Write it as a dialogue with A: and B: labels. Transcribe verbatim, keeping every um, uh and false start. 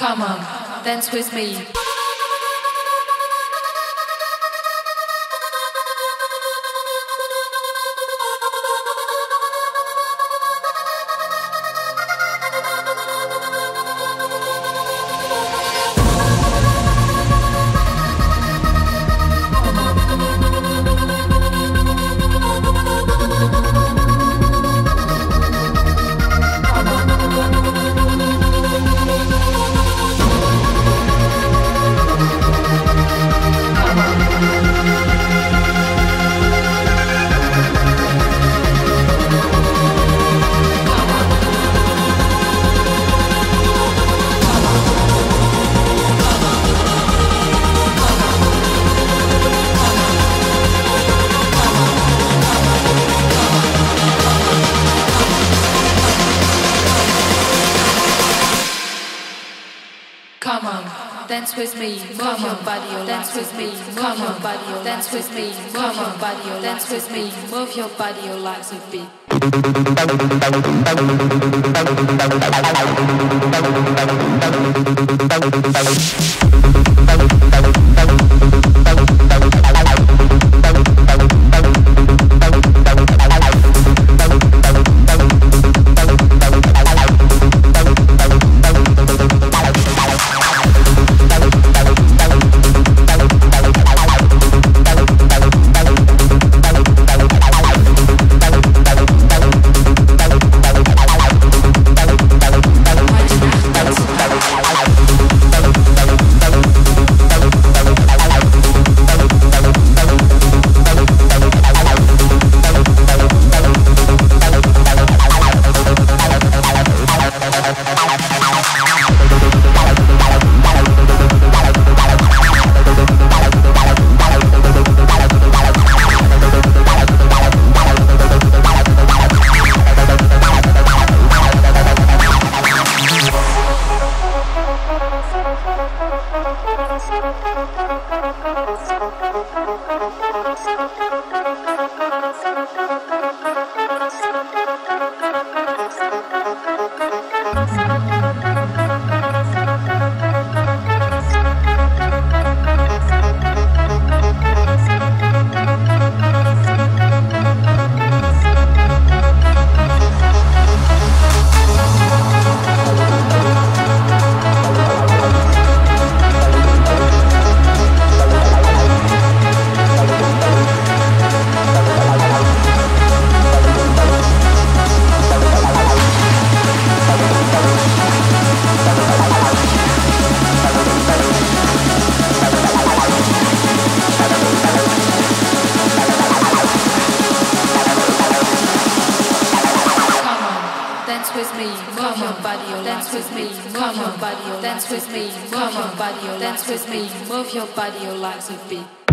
A: Come on, dance with me. Come on, dance with me, move your body, or dance with me, move your body, or dance with me, move your body, or dance with me, move your body, or legs with me. Dance with me, move your body, or dance with me, move your body, or dance with me, move your body, or dance with me, move your body, or legs with me.